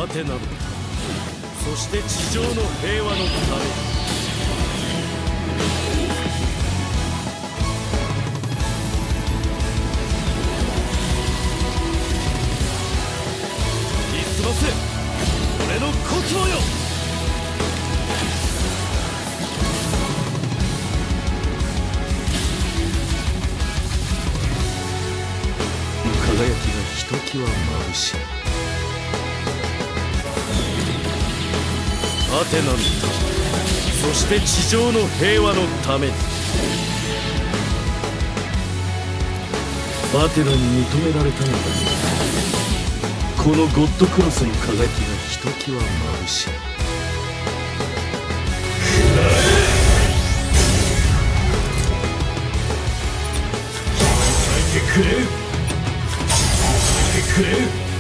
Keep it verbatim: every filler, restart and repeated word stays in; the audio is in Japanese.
アテナのため、そして地上の平和のため。見すませ俺の故郷よ。輝きがひときわ眩しい。アテナのため、そして地上の平和のために。アテナに認められたのだ。このゴッドクロスの輝きがひときわ眩しい。くれくれ